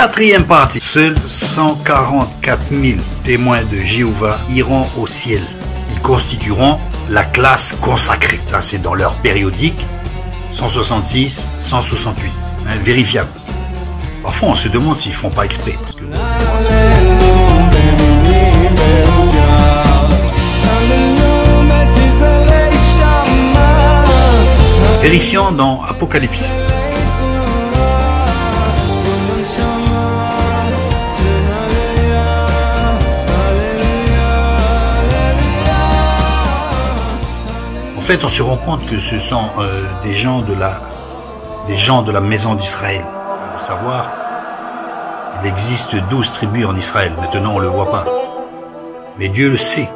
Quatrième partie. Seuls 144 000 témoins de Jéhovah iront au ciel. Ils constitueront la classe consacrée. Ça, c'est dans leur périodique 166, 168. Vérifiable. Parfois, on se demande s'ils font pas exprès. Parce que... Vérifions dans Apocalypse. En fait, on se rend compte que ce sont des gens de la maison d'Israël. Il faut savoir, il existe 12 tribus en Israël. Maintenant, on ne le voit pas. Mais Dieu le sait.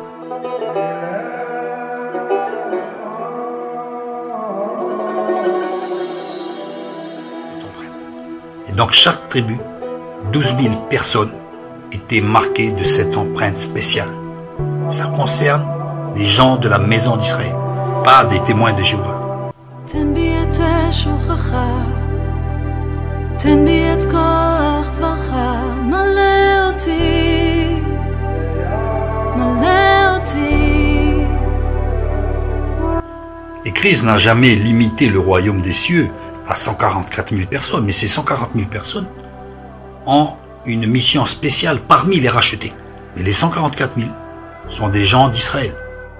Et donc, chaque tribu, 12 000 personnes, étaient marquées de cette empreinte spéciale. Ça concerne les gens de la maison d'Israël, pas des témoins de Jéhovah. Et Christ n'a jamais limité le royaume des cieux à 144 000 personnes, mais ces 140 000 personnes ont une mission spéciale parmi les rachetés. Mais les 144 000 sont des gens d'Israël.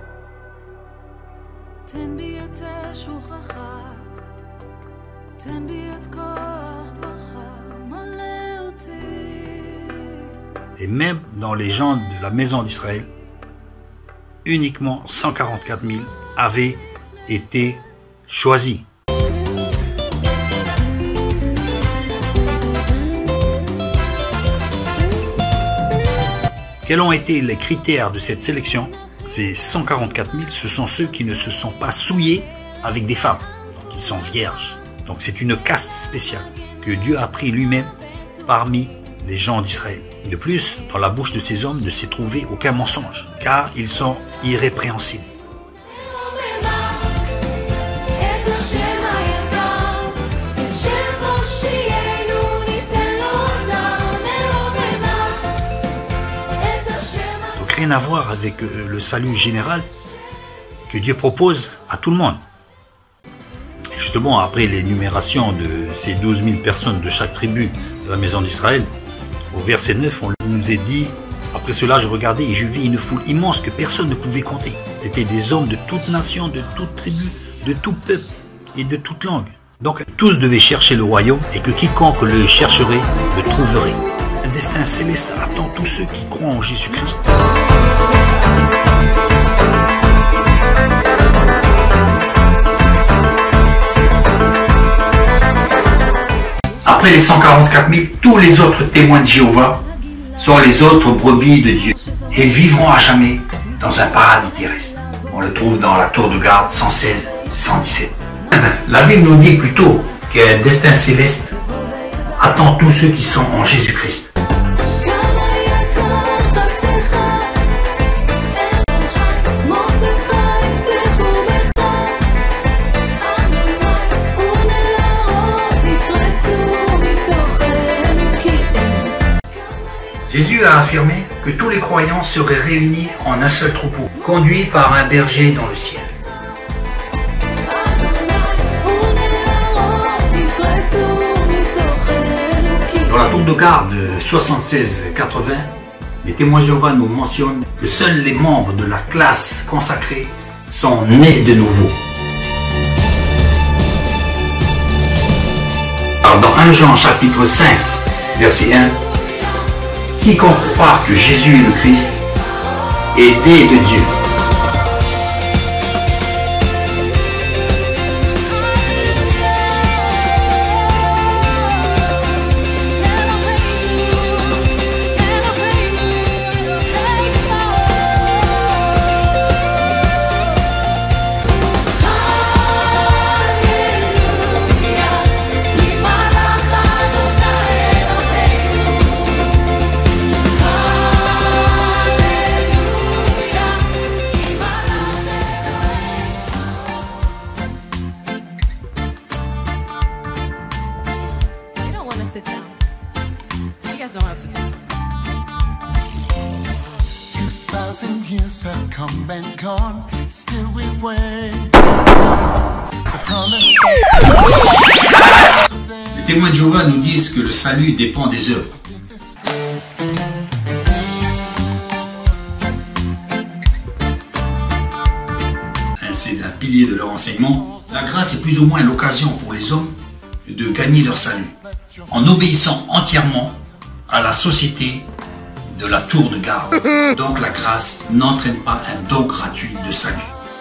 Et même dans les gens de la maison d'Israël, uniquement 144 000 avaient été choisis. Quels ont été les critères de cette sélection? Ces 144 000, ce sont ceux qui ne se sont pas souillés avec des femmes, qui sont vierges. Donc c'est une caste spéciale que Dieu a pris lui-même parmi les gens d'Israël. De plus, dans la bouche de ces hommes ne s'est trouvé aucun mensonge, car ils sont irrépréhensibles. Donc rien à voir avec le salut général que Dieu propose à tout le monde. Et justement, après l'énumération de ces 12 000 personnes de chaque tribu de la maison d'Israël, au verset 9, on nous est dit, après cela je regardais et je vis une foule immense que personne ne pouvait compter. C'était des hommes de toute nation, de toute tribu, de tout peuple et de toute langue. Donc tous devaient chercher le royaume et que quiconque le chercherait le trouverait. Un destin céleste attend tous ceux qui croient en Jésus-Christ. Après les 144 000, tous les autres témoins de Jéhovah sont les autres brebis de Dieu. Et ils vivront à jamais dans un paradis terrestre. On le trouve dans la tour de garde 116-117. La Bible nous dit plutôt qu'un destin céleste attend tous ceux qui sont en Jésus-Christ. Jésus a affirmé que tous les croyants seraient réunis en un seul troupeau, conduits par un berger dans le ciel. Dans la tour de garde 76-80, les témoins de Jéhovah nous mentionnent que seuls les membres de la classe consacrée sont nés de nouveau. Alors dans 1 Jean chapitre 5, verset 1, quiconque croit que Jésus est le Christ est né de Dieu. Les témoins de Jéhovah nous disent que le salut dépend des œuvres. C'est un pilier de leur enseignement. La grâce est plus ou moins l'occasion pour les hommes de gagner leur salut, en obéissant entièrement à la société de la tour de garde. Donc la grâce n'entraîne pas un don gratuit de salut.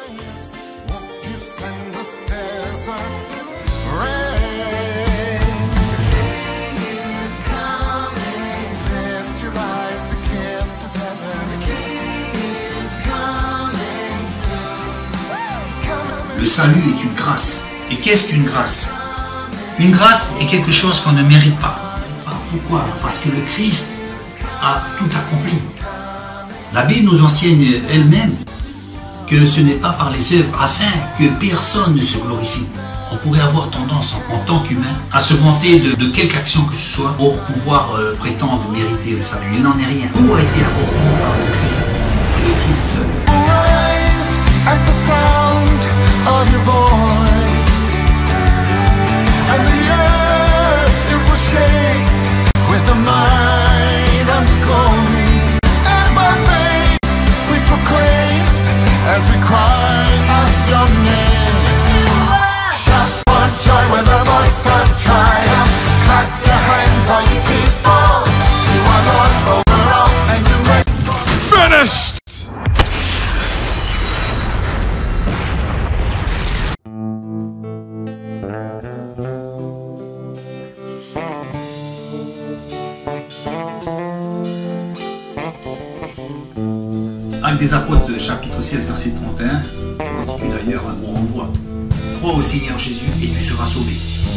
Le salut est une grâce. Et qu'est-ce qu'une grâce? Une grâce est quelque chose qu'on ne mérite pas. Pourquoi? Parce que le Christ a tout accompli. La Bible nous enseigne elle-même que ce n'est pas par les œuvres afin que personne ne se glorifie. On pourrait avoir tendance, en tant qu'humain, à se vanter de quelque action que ce soit pour pouvoir prétendre mériter le salut. Il n'en est rien. Tout a été accompli par le Christ. Le Christ seul. At the sound of your voice, and the earth it will shake with the might and the glory, and by faith we proclaim as we cry out your name. Shout for joy with a voice of triumph, clap your hands all you people, you are Lord over all and you reign. Finished! Actes des Apôtres, chapitre 16, verset 31, constitue d'ailleurs un bon renvoi. Crois au Seigneur Jésus et tu seras sauvé.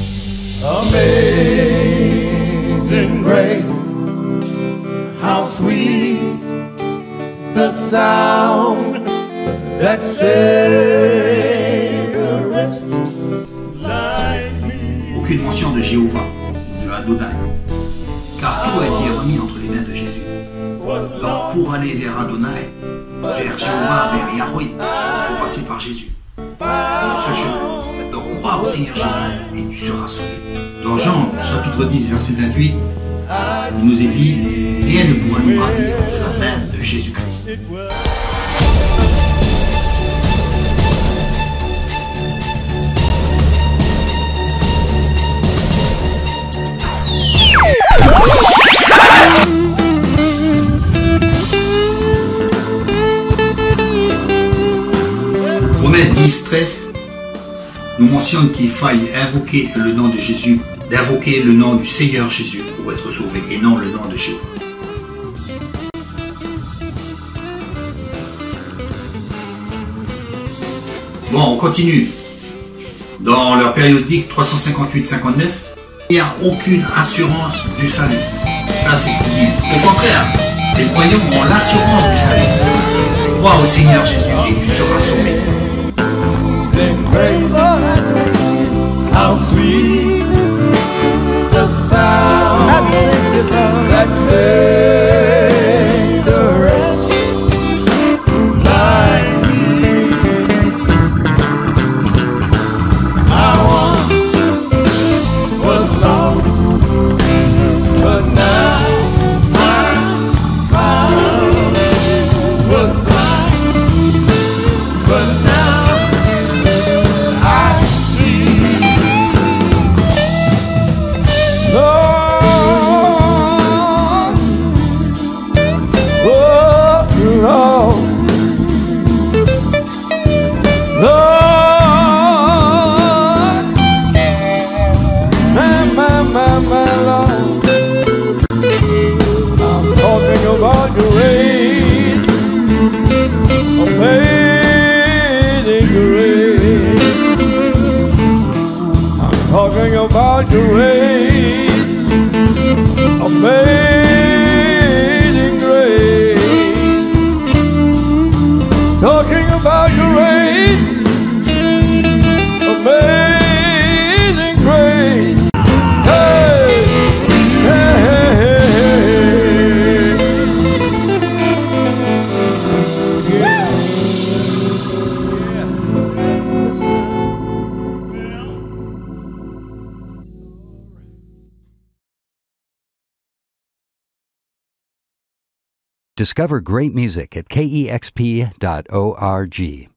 Amazing grace, how sweet the sound that saved a wretch like me. Aucune mention de Jéhovah ou de Adonai, car tout a été remis entre les mains de Jésus. Donc pour aller vers Adonai, vers Jéhovah, vers Yahweh, il faut passer par Jésus. Le seul chemin. Donc crois au Seigneur Jésus et tu seras sauvé. Dans Jean chapitre 10 verset 28, il nous est dit, rien ne pourra nous ravir de la main de Jésus-Christ. Romains 10, 13 nous mentionne qu'il faille invoquer le nom de Jésus, d'invoquer le nom du Seigneur Jésus pour être sauvé et non le nom de Jéhovah. Bon, on continue. Dans leur périodique 358-59, il n'y a aucune assurance du salut. Ça, c'est ce qu'ils disent. Au contraire, les croyants ont l'assurance du salut. Crois au Seigneur Jésus et tu seras sauvé. How sweet the sound that saved a wretch like me. I once was lost, but now I'm found. Was blind, but now I see. Talking about your grace, amazing grace. Talking about your grace, amazing grace. Hey, hey, hey, hey, hey. Discover great music at kexp.org.